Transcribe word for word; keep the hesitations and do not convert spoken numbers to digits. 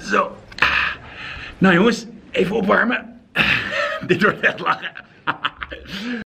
Zo. Nou jongens, even opwarmen. Dit wordt echt lachen.